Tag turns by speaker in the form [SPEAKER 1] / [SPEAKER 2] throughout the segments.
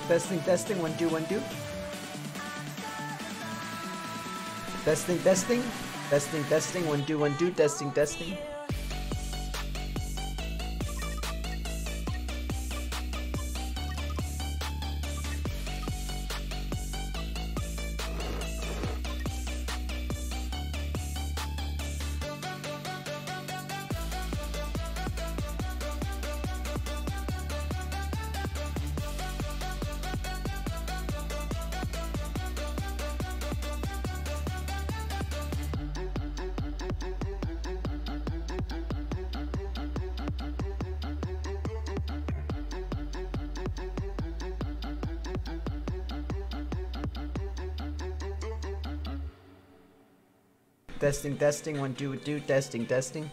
[SPEAKER 1] Testing, testing, 1 2 1 2. Testing, testing, testing, testing, 1 2 1 2. Testing, testing. Testing, testing, 1 2 2. Testing, testing.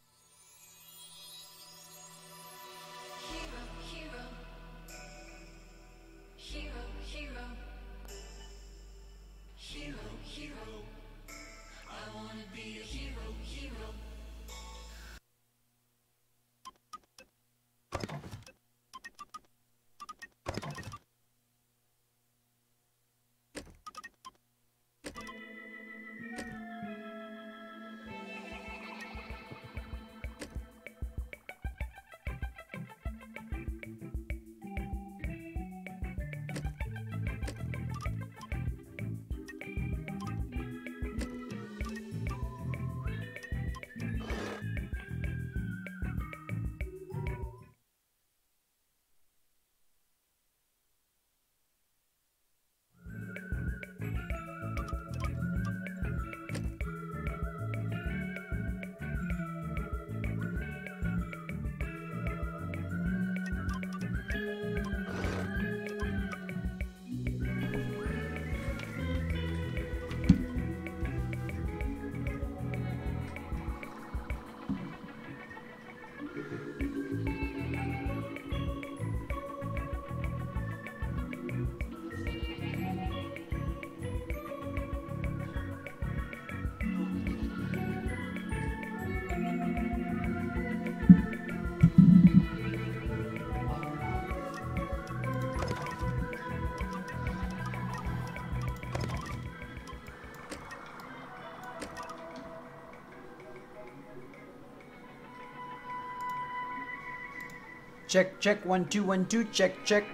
[SPEAKER 1] Check, check, 1 2 1 2. Check, check.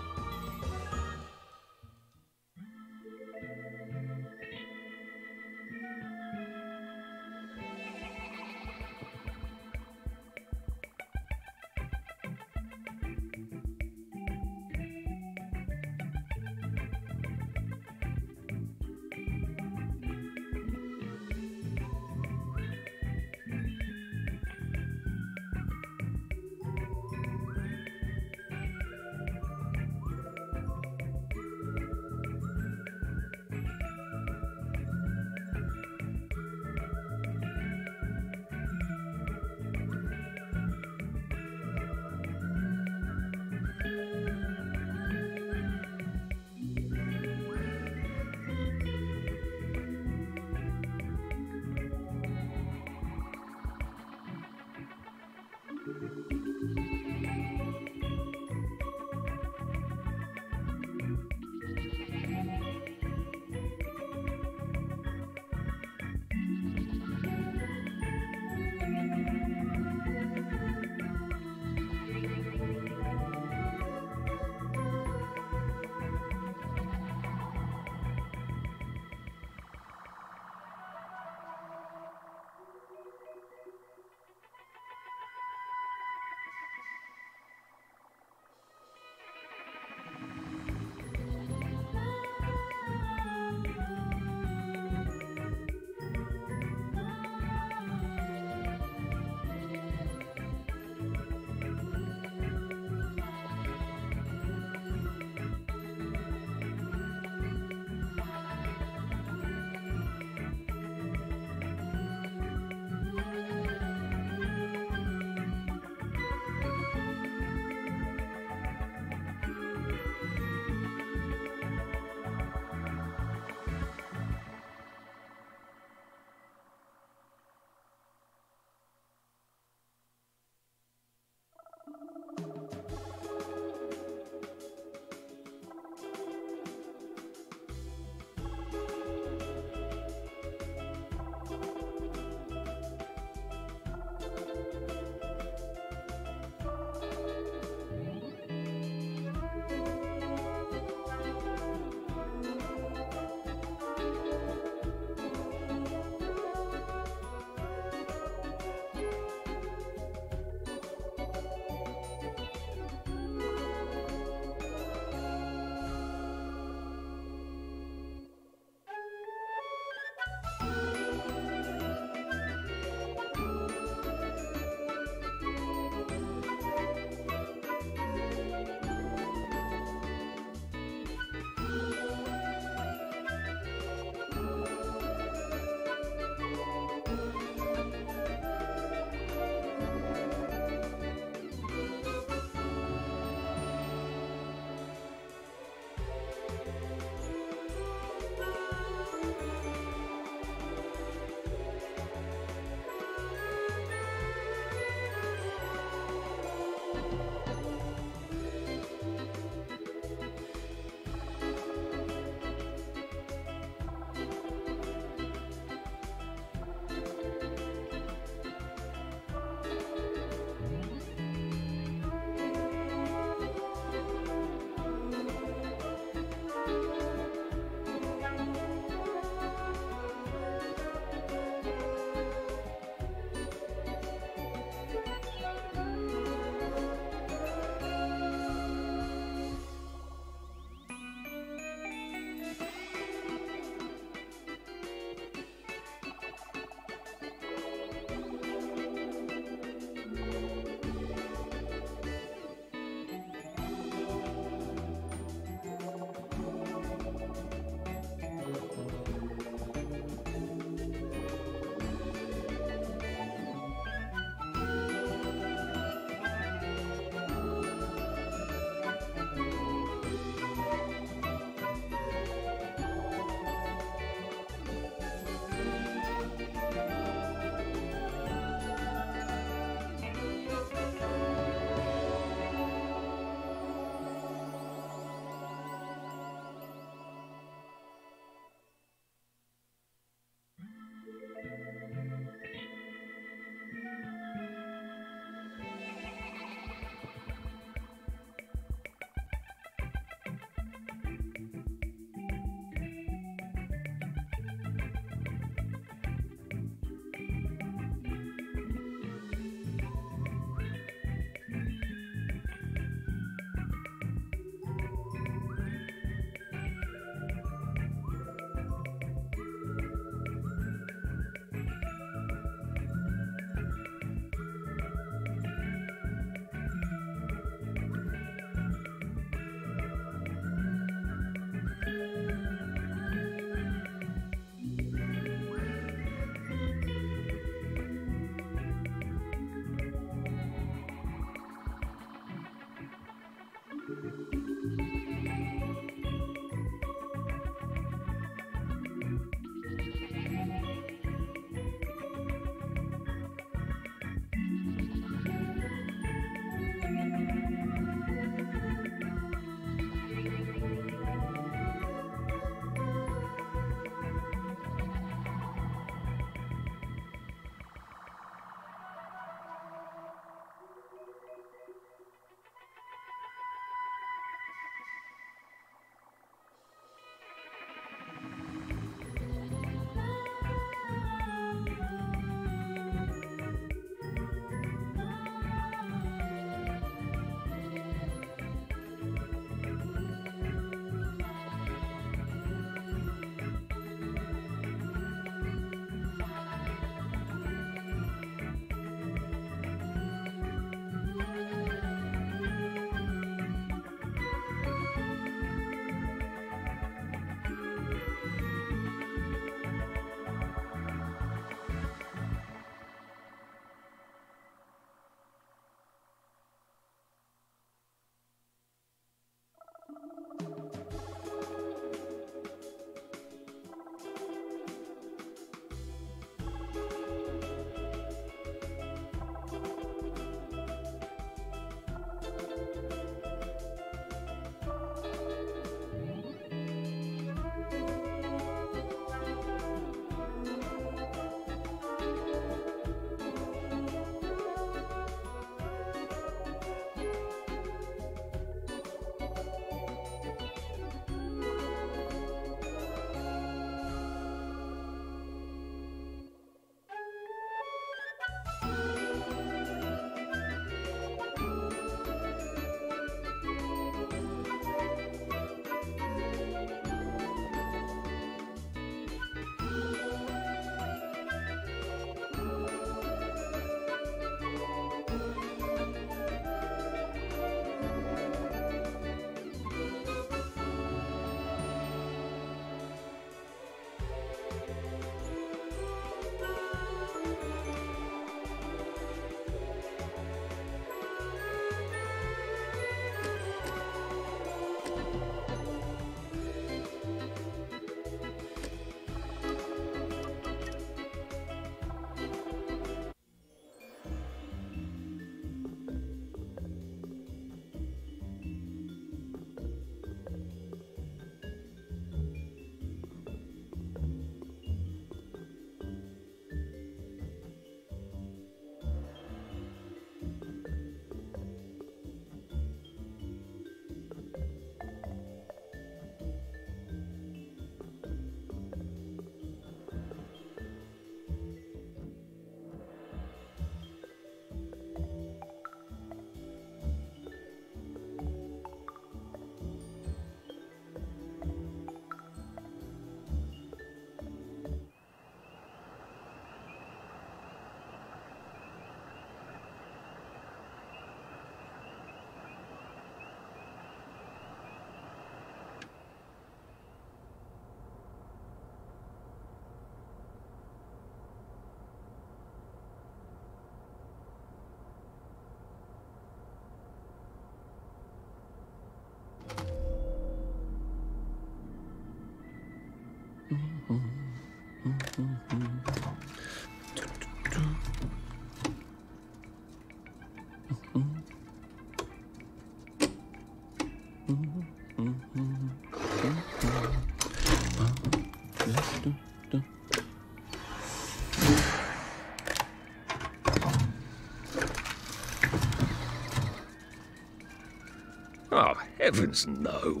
[SPEAKER 2] Oh, heavens no.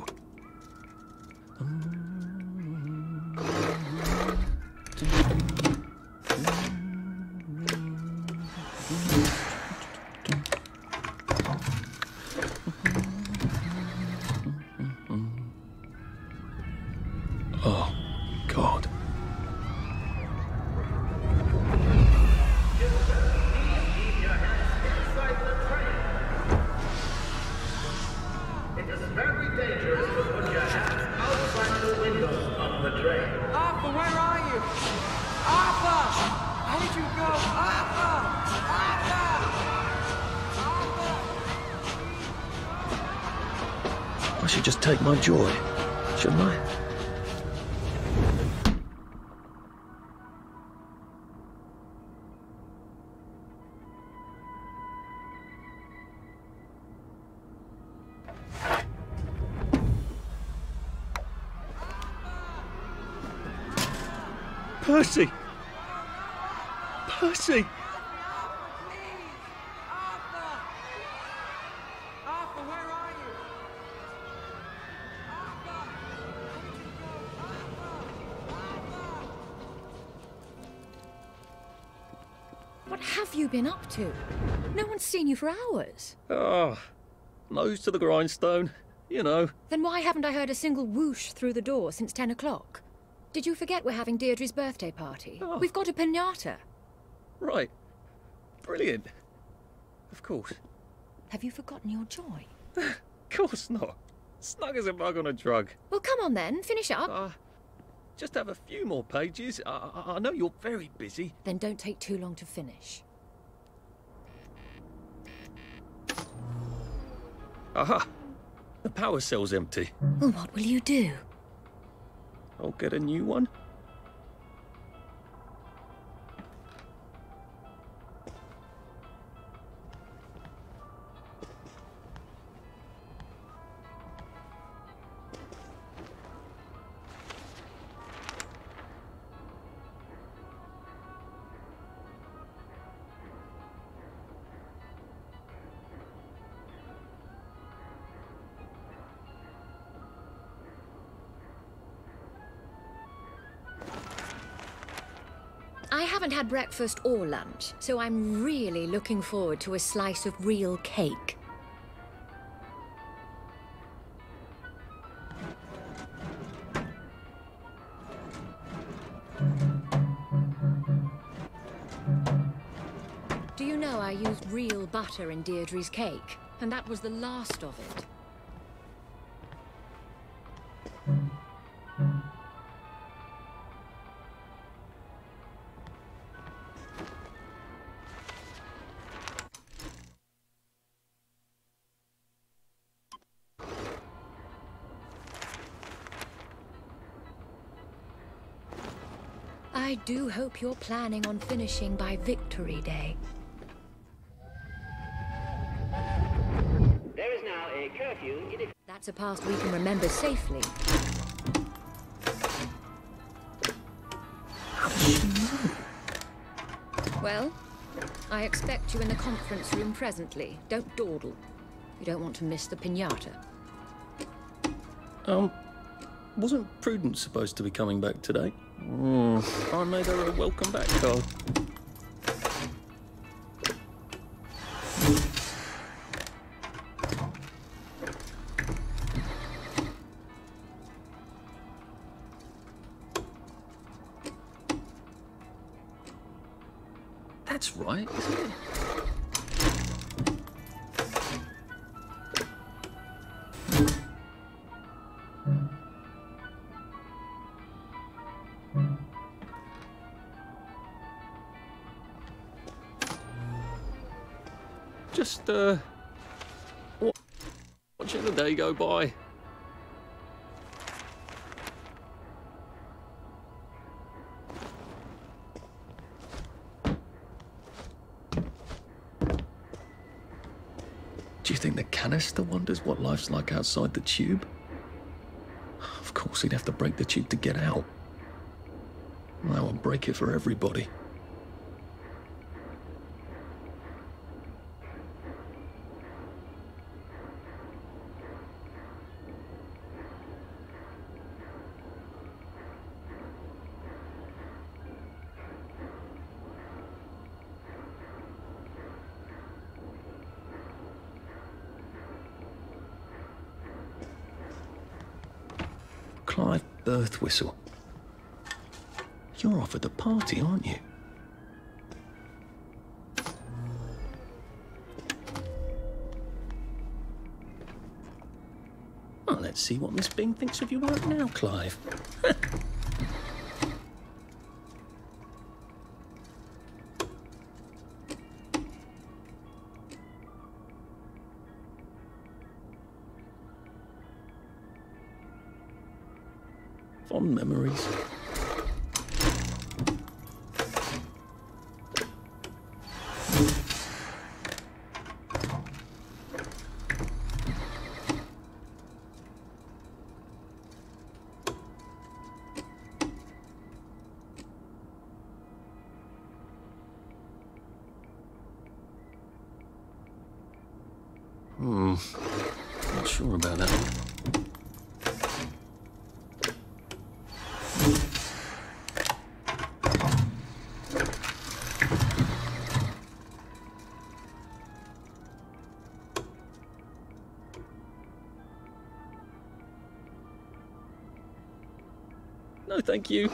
[SPEAKER 2] Oh, God.
[SPEAKER 3] It is very dangerous to put your hands outside the windows of the train.
[SPEAKER 4] Arthur, where are you? Arthur! Where'd you go? Arthur! Arthur!
[SPEAKER 2] I should just take my joy, shouldn't I? Percy! Percy!
[SPEAKER 4] Arthur! Arthur, where are you? Arthur! Where'd you go? Arthur!
[SPEAKER 5] What have you been up to? No one's seen you for hours.
[SPEAKER 2] Ah, nose to the grindstone, you know.
[SPEAKER 5] Then why haven't I heard a single whoosh through the door since 10 o'clock? Did you forget we're having Deirdre's birthday party?
[SPEAKER 2] Oh.
[SPEAKER 5] We've got a piñata.
[SPEAKER 2] Right. Brilliant. Of course.
[SPEAKER 5] Have you forgotten your joy?
[SPEAKER 2] Of course not. Snug as a bug on a drug.
[SPEAKER 5] Well, come on then, finish up.
[SPEAKER 2] Just have a few more pages. I know you're very busy.
[SPEAKER 5] Then don't take too long to finish.
[SPEAKER 2] Aha! The power cell's empty.
[SPEAKER 5] Well, what will you do?
[SPEAKER 2] I'll get a new one.
[SPEAKER 5] I haven't had breakfast or lunch, so I'm really looking forward to a slice of real cake. Do you know I used real butter in Deirdre's cake? And that was the last of it. I do hope you're planning on finishing by Victory Day.
[SPEAKER 3] There is now a curfew in
[SPEAKER 5] That's a past we can remember safely. Well, I expect you in the conference room presently. Don't dawdle. You don't want to miss the piñata.
[SPEAKER 2] Wasn't Prudence supposed to be coming back today? I made her a welcome back card. That's right, isn't it? Just, watching the day go by. Do you think the canister wonders what life's like outside the tube? Of course, he'd have to break the tube to get out. That would break it for everybody. Clive Birthwhistle. You're off at the party, aren't you? Well, let's see what Miss Bing thinks of your work now, Clive. Fond memories. Not sure about that one. No, thank you.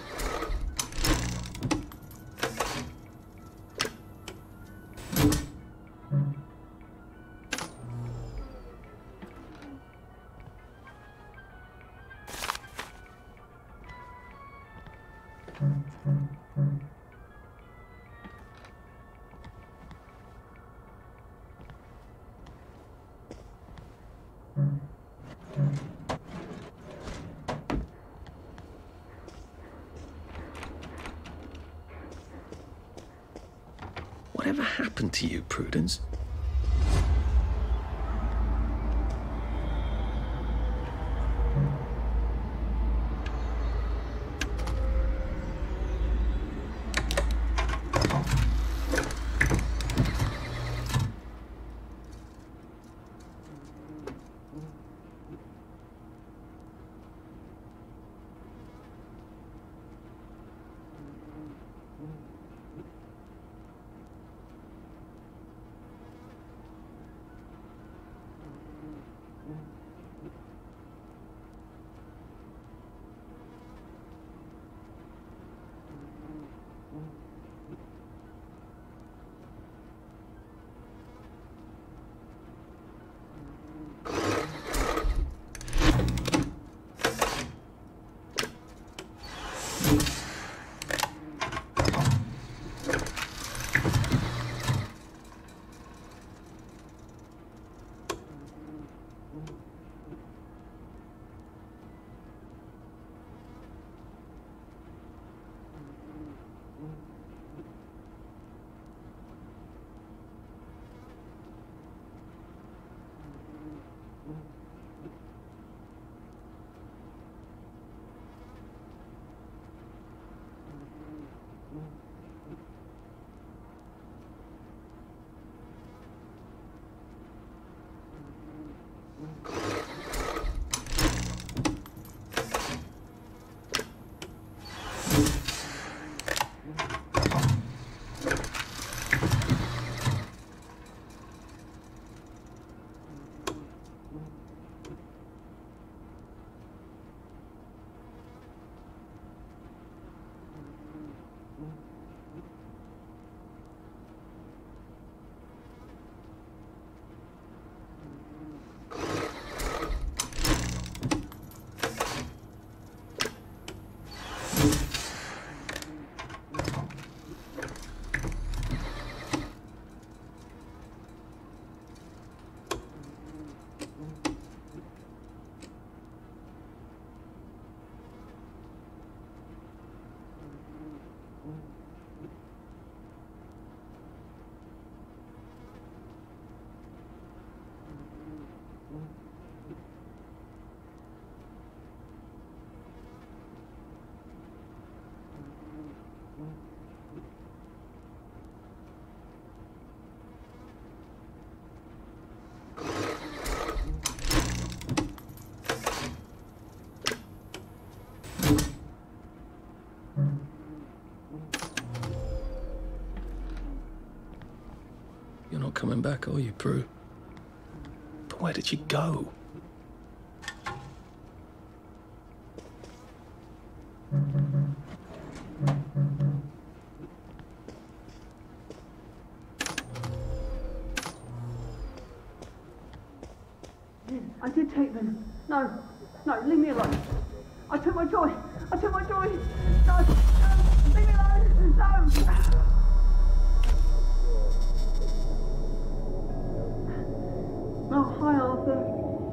[SPEAKER 2] Whatever happened to you, Prudence? coming back, are you, Prue? But where did she go?
[SPEAKER 6] I did take them. No, leave me alone. I took my joy. No, leave me alone. No. Oh, hi, Arthur.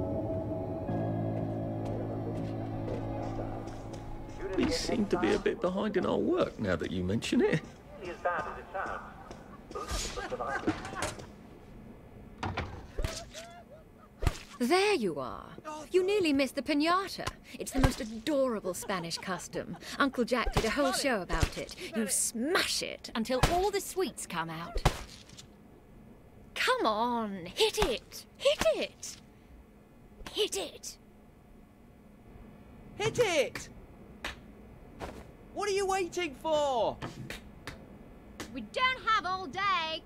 [SPEAKER 2] We seem to be a bit behind in our work now that you mention it.
[SPEAKER 3] As bad as it sounds.
[SPEAKER 5] There you are. You nearly missed the piñata. It's the most adorable Spanish custom. Uncle Jack did a whole show about it. You smash it until all the sweets come out. Come on, hit it! Hit it! Hit it!
[SPEAKER 4] Hit it! What are you waiting for?
[SPEAKER 5] We don't have all day.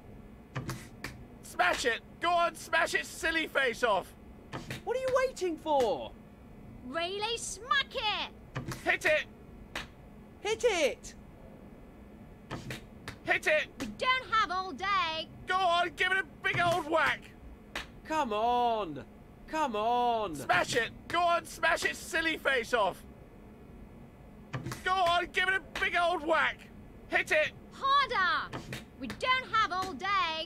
[SPEAKER 7] Smash it! Go on, smash its silly face off!
[SPEAKER 4] What are you waiting for?
[SPEAKER 5] Really smack it!
[SPEAKER 7] Hit it!
[SPEAKER 4] Hit it!
[SPEAKER 7] Hit it!
[SPEAKER 5] We don't have all day.
[SPEAKER 7] Go on, give it a big old whack!
[SPEAKER 4] Come on! Come on!
[SPEAKER 7] Smash it! Go on, smash its silly face off! Go on, give it a big old whack! Hit it!
[SPEAKER 5] Harder! We don't have all day.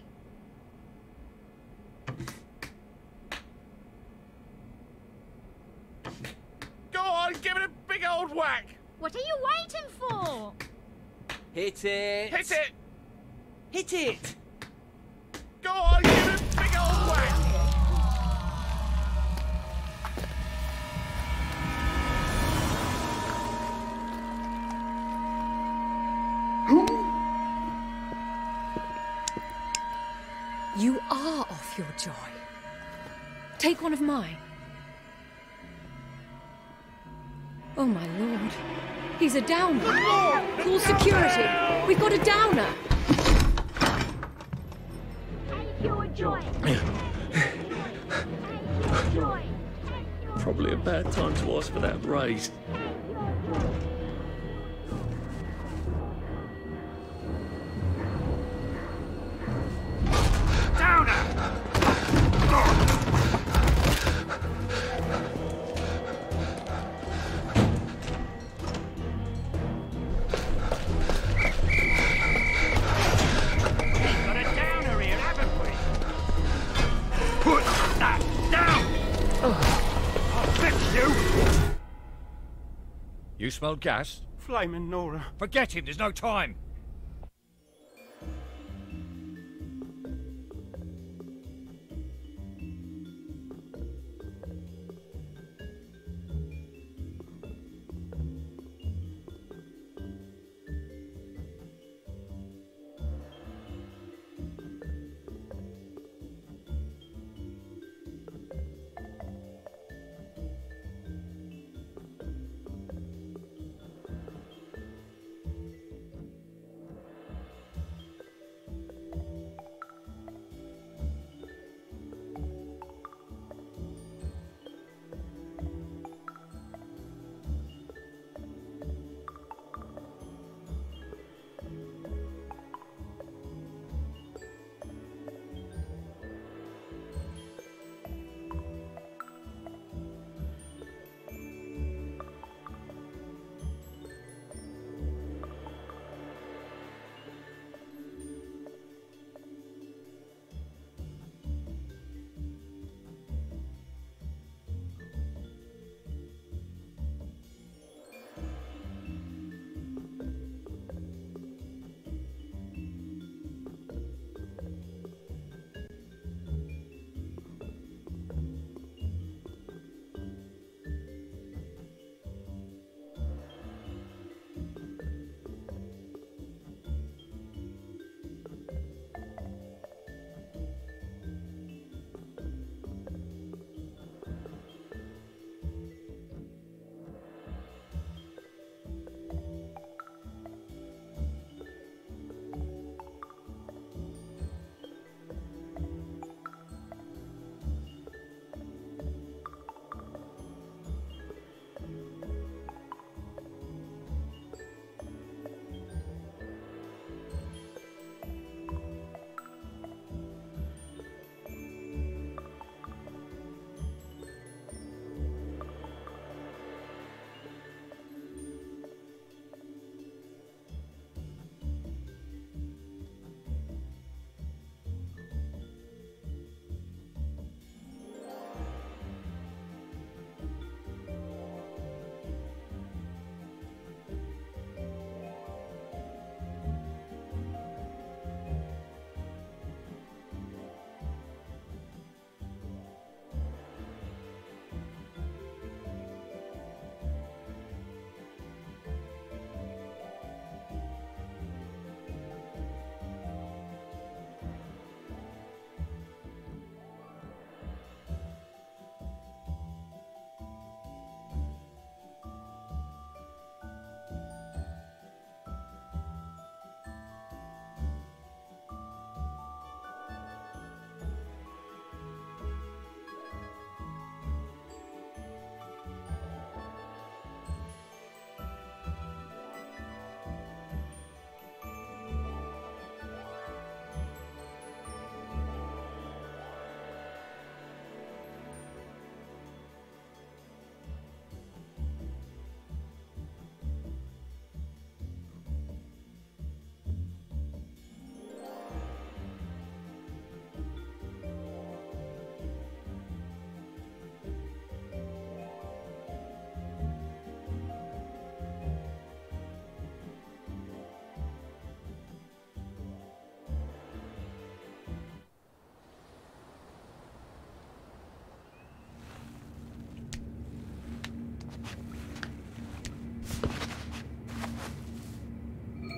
[SPEAKER 7] Go on, give it a big old whack!
[SPEAKER 5] What are you waiting for?
[SPEAKER 4] Hit it!
[SPEAKER 7] Hit it!
[SPEAKER 4] Hit it!
[SPEAKER 7] Go on, give it a big old whack!
[SPEAKER 5] You are off your joy. Take one of mine. Oh, my lord. He's a downer. Call security. We've got a downer.
[SPEAKER 8] Take your joy.
[SPEAKER 2] Probably a bad time to ask for that raise.
[SPEAKER 9] You smelled gas?
[SPEAKER 10] Flaming Nora.
[SPEAKER 9] Forget him, there's no time.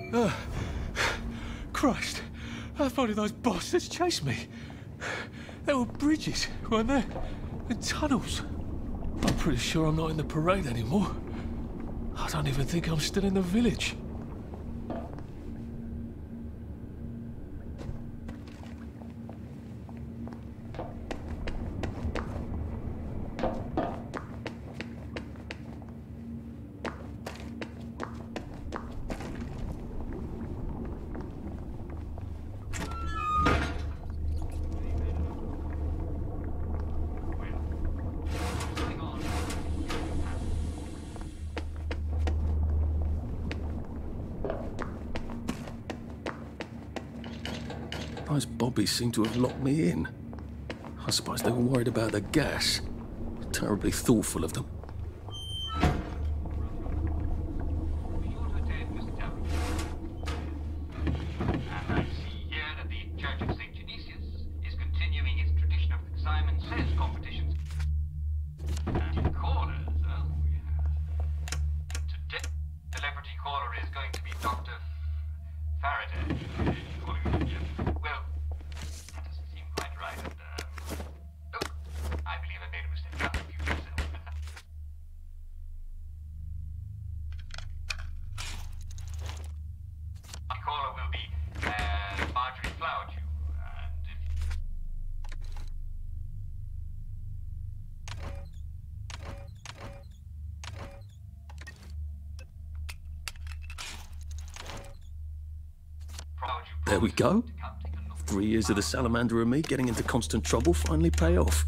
[SPEAKER 10] Christ, how far did those bastards chase me? There were bridges, weren't there? And tunnels. I'm pretty sure I'm not in the parade anymore. I don't even think I'm still in the village.
[SPEAKER 2] Those bobbies seem to have locked me in. I suppose they were worried about the gas. Terribly thoughtful of them. There we go. 3 years of the salamander and me getting into constant trouble finally pay off.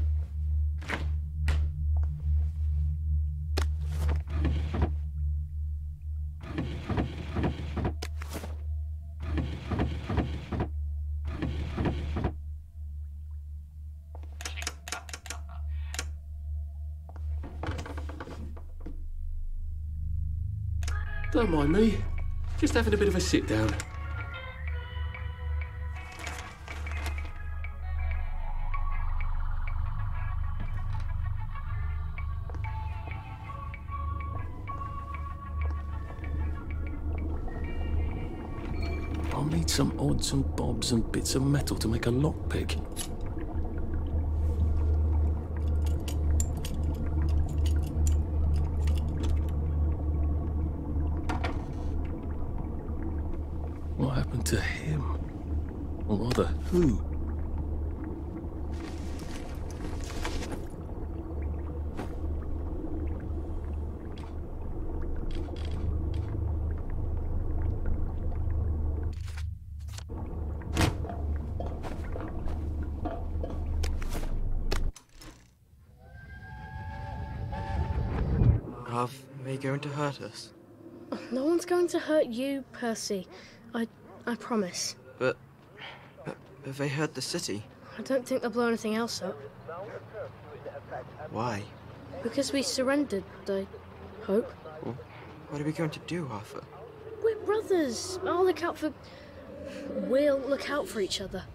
[SPEAKER 10] Don't mind me. Just having a bit of a sit down.
[SPEAKER 2] I'll need some odds and bobs and bits of metal to make a lockpick. What happened to him? Or rather, who?
[SPEAKER 11] Are they going to hurt us?
[SPEAKER 12] No one's going to hurt you, Percy. I promise.
[SPEAKER 11] But they heard the city.
[SPEAKER 12] I don't think they'll blow anything else up.
[SPEAKER 11] Why?
[SPEAKER 12] Because we surrendered, I hope.
[SPEAKER 11] Well, what are we going to do, Arthur?
[SPEAKER 12] We're brothers. We'll look out for each other.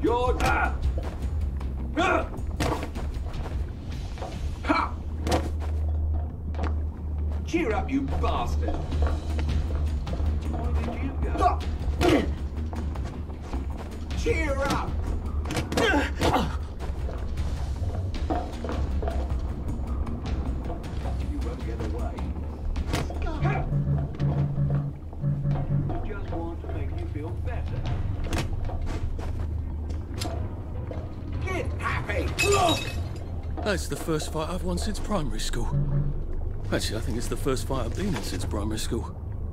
[SPEAKER 13] Good. Cheer up, you bastard. Where did you go? Cheer up. You won't get away. We just want to make you feel better. Get happy!
[SPEAKER 10] That's the first fight I've won since primary school. Actually, I think it's the first fight I've been in since primary school.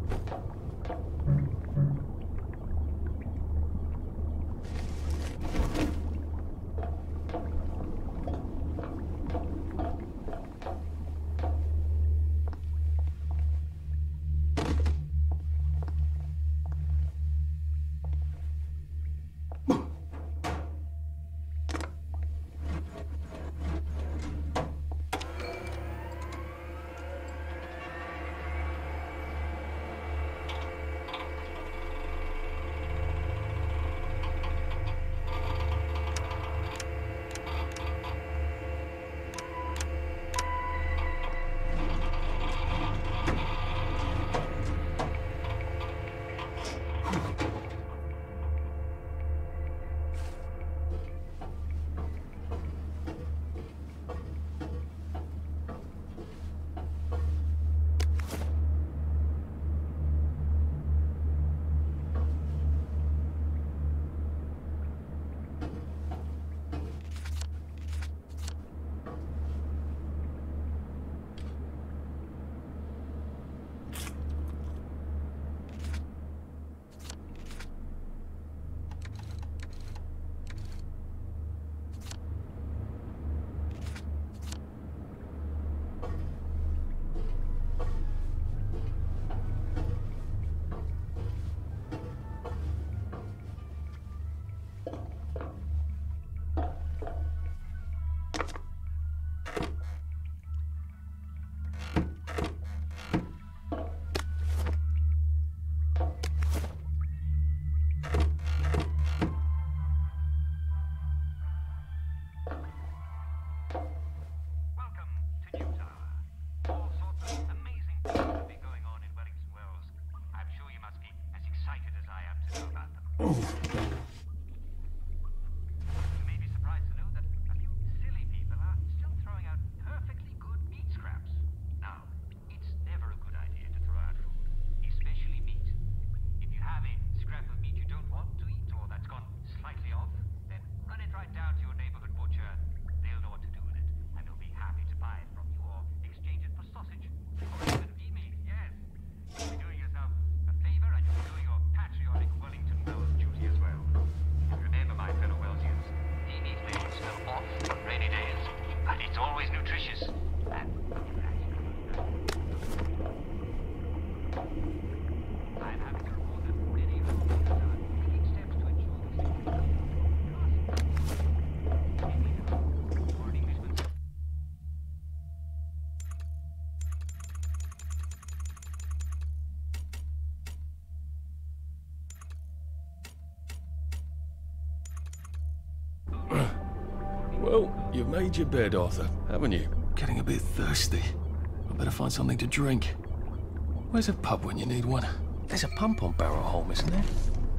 [SPEAKER 10] Well, you've made your bed, Arthur, haven't you? Getting a bit thirsty. I better find something to drink. Where's a pub when you need one? There's a pump on Barrow Holme, isn't there?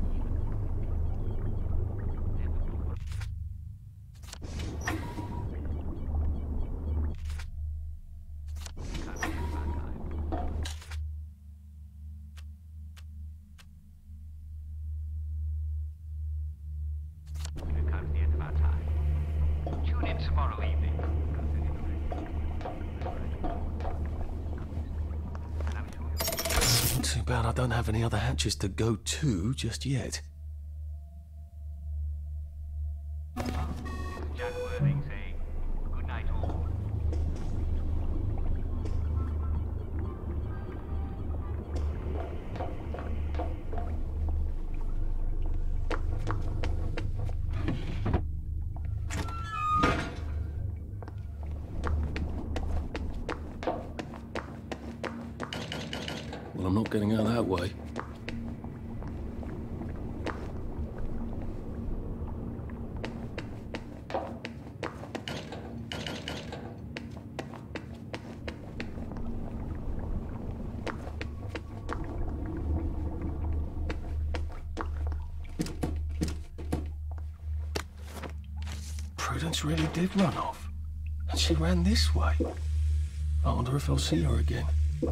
[SPEAKER 10] Too bad I don't have any other hatches to go to just yet.
[SPEAKER 14] Jack Worthing saying, good night all.
[SPEAKER 10] Well, I'm not getting out that way. Prudence really did run off. And she ran this way. I wonder if I'll see her again.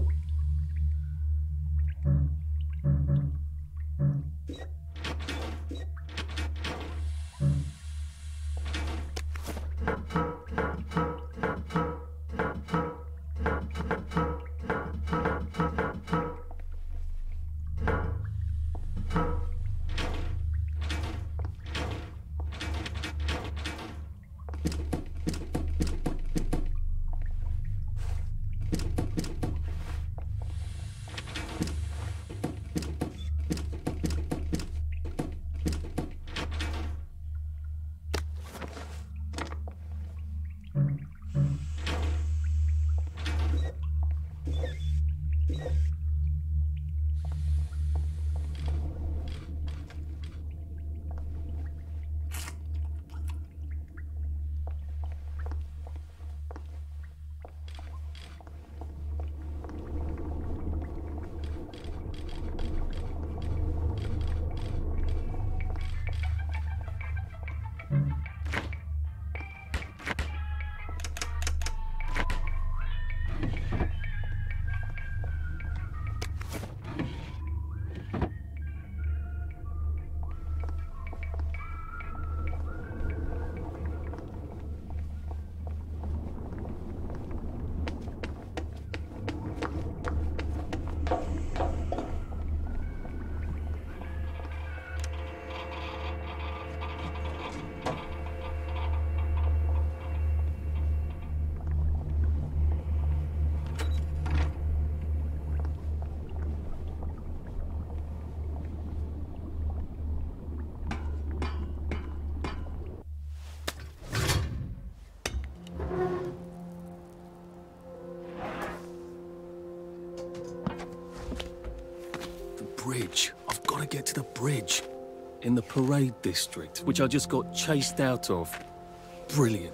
[SPEAKER 10] Bridge. I've got to get to the bridge. In the parade district, which I just got chased out of. Brilliant.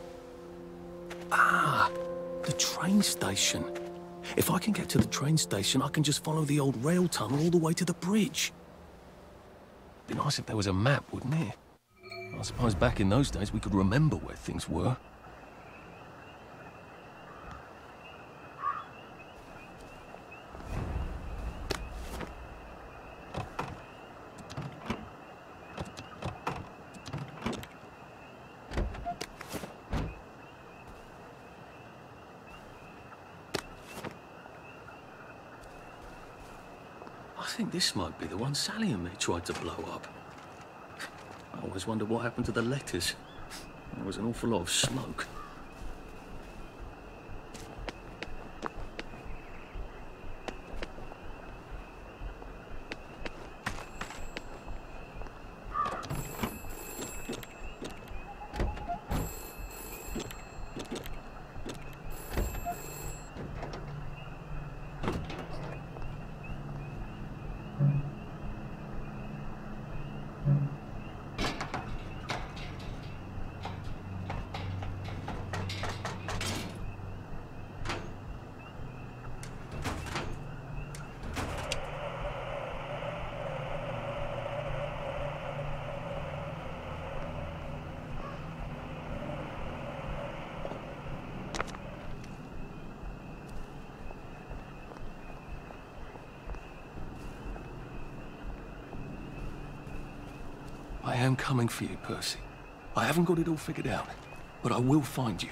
[SPEAKER 10] Ah, the train station. If I can get to the train station, I can just follow the old rail tunnel all the way to the bridge. Be nice if there was a map, wouldn't it? I suppose back in those days we could remember where things were. I think this might be the one Sally and me tried to blow up. I always wonder what happened to the letters. There was an awful lot of smoke. I am coming for you, Percy. I haven't got it all figured out, but I will find you.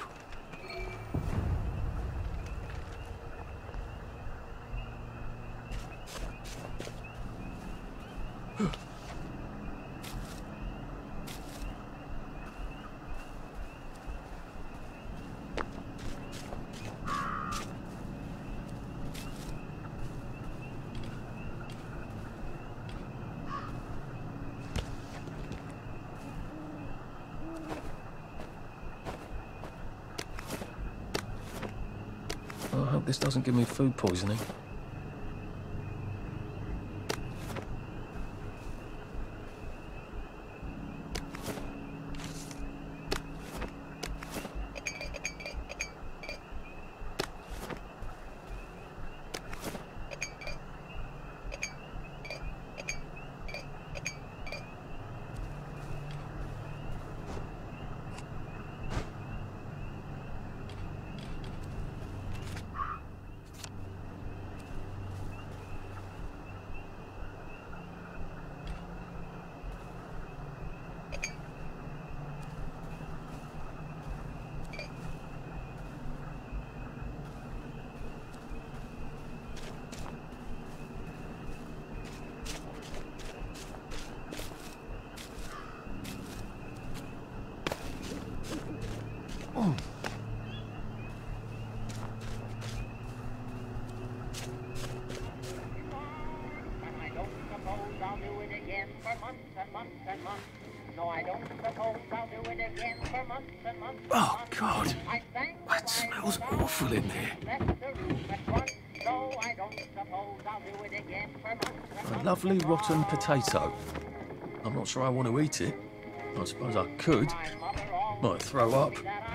[SPEAKER 10] I hope this doesn't give me food poisoning. Oh, God. That smells awful in there. A lovely rotten potato. I'm not sure I want to eat it. I suppose I could. Might throw up.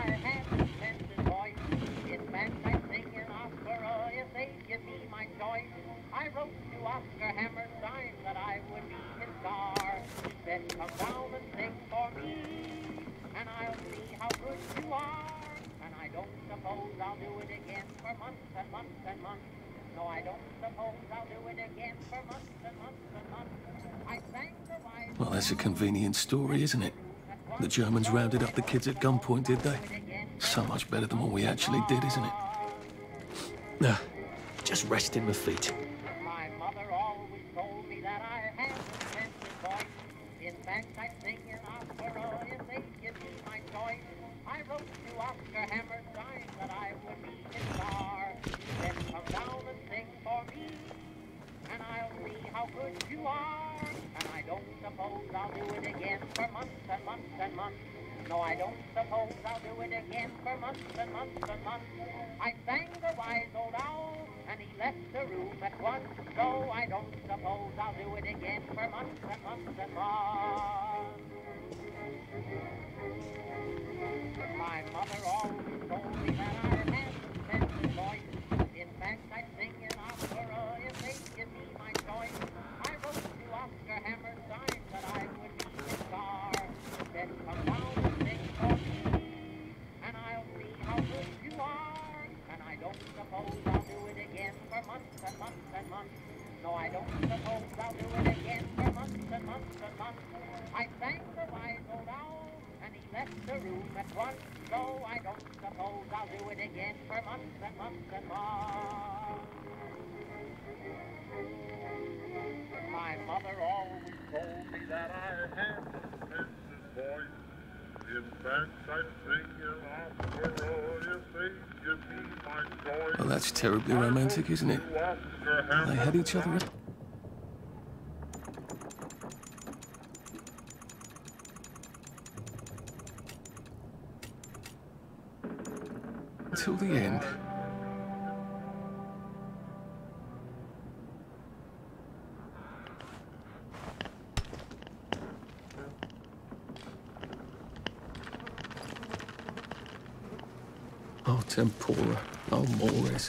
[SPEAKER 15] I wrote to Oscar Hammerstein that I would be his star. He said, come down and sing for me, and I'll see how good you are. And I don't suppose I'll do it again for months and months and months. No, I don't suppose I'll do it again for months and months and months. I sang the wise...
[SPEAKER 10] Well, that's a convenient story, isn't it? The Germans rounded up the kids at gunpoint, did they? So much better than what we actually did, isn't it? Nah, just resting my feet.
[SPEAKER 15] My mother always told me that I had a splendid voice. In fact, I sing in opera if they give me my choice. I wrote to Oscar Hammerstein that I would be his star. Then come down and sing for me, and I'll see how good you are. And I don't suppose I'll do it again for months and months and months. No, I don't suppose I'll do it again for months and months and months. I sang the wise old owl, and he left the room at once. So I don't suppose I'll do it again for months and months and months. My mother always told me that I had a splendid voice. In fact, I sing in opera if they give me my choice. I wrote to Oscar Hammerstein that I would be his star. Then come down and sing for me, and I'll see how good you are. And I don't suppose I'll do it again for months and months and months. No, I don't suppose I'll do it again for months and months and months. I sang the wise old owl, and he left the room at once. So I don't suppose I'll do it again for months and months and months. My mother always told me that I had a splendid voice. In fact, I sing in opera if they give me my choice.
[SPEAKER 10] Well, that's terribly romantic, isn't it? They had each other at... till the end. Oh, tempura. Oh, mores.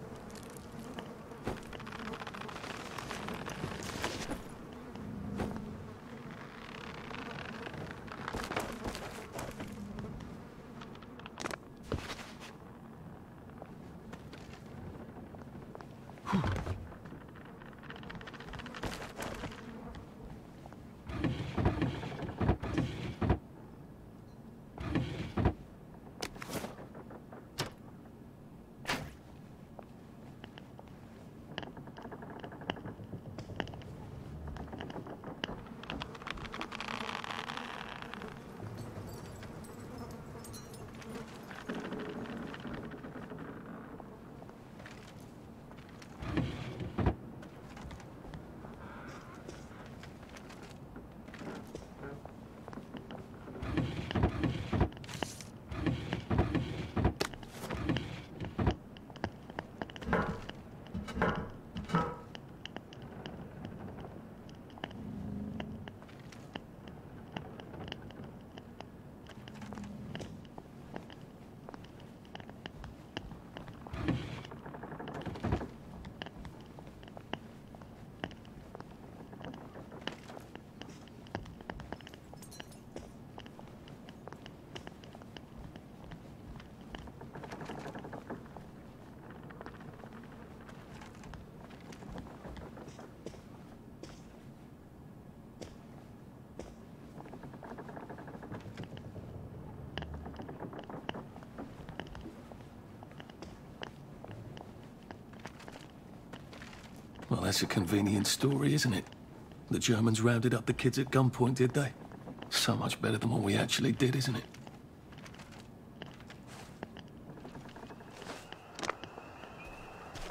[SPEAKER 10] Well, that's a convenient story, isn't it? The Germans rounded up the kids at gunpoint, did they? So much better than what we actually did, isn't it?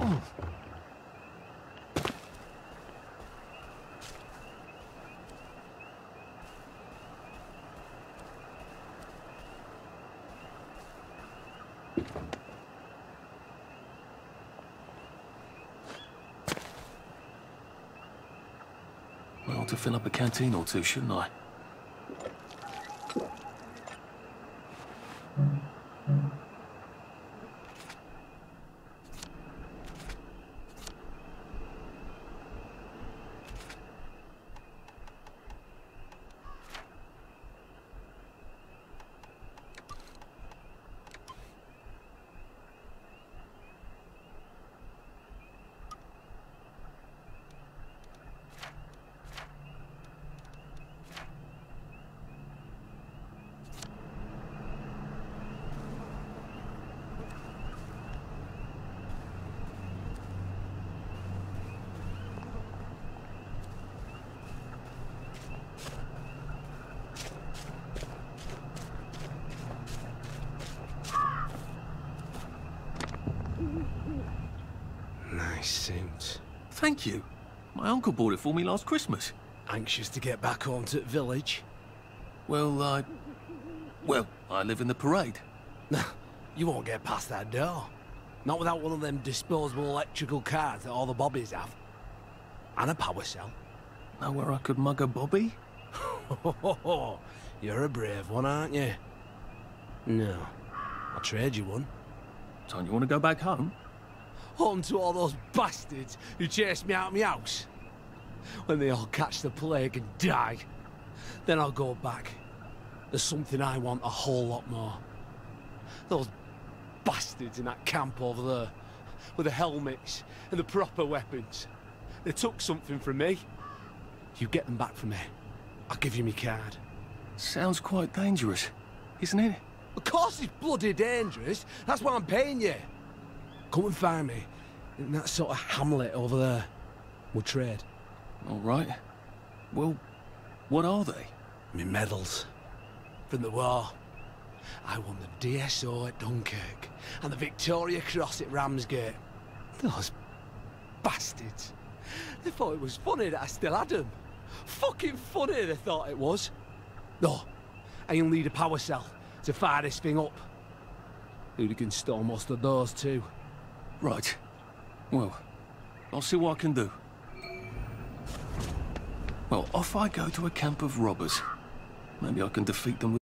[SPEAKER 2] I ought to fill up a canteen or two, shouldn't I?
[SPEAKER 16] Nice suit.
[SPEAKER 2] Thank you. My uncle bought it for me last Christmas.
[SPEAKER 16] Anxious to get back home to the village?
[SPEAKER 2] Well, I live in the parade.
[SPEAKER 16] You won't get past that door. Not without one of them disposable electrical cars that all the bobbies have. And a power cell.
[SPEAKER 2] Know where I could mug a bobby?
[SPEAKER 16] You're a brave one, aren't you? No. I'll trade you one.
[SPEAKER 2] Don't you want to go back home?
[SPEAKER 16] Home to all those bastards who chased me out of my house. When they all catch the plague and die, then I'll go back. There's something I want a whole lot more. Those bastards in that camp over there, with the helmets and the proper weapons. They took something from me. You get them back from me, I'll give you my card.
[SPEAKER 2] Sounds quite dangerous, isn't it?
[SPEAKER 16] Of course it's bloody dangerous. That's why I'm paying you. Come and find me in that sort of hamlet over there. We'll trade.
[SPEAKER 2] All right. Well, what are they?
[SPEAKER 16] Me medals. From the war. I won the DSO at Dunkirk and the Victoria Cross at Ramsgate. Those bastards. They thought it was funny that I still had them. Fucking funny they thought it was. No, I'll need a power cell to fire this thing up. Hooligan stole most of those too.
[SPEAKER 2] Right. Well, I'll see what I can do. Well, off I go to a camp of robbers. Maybe I can defeat them with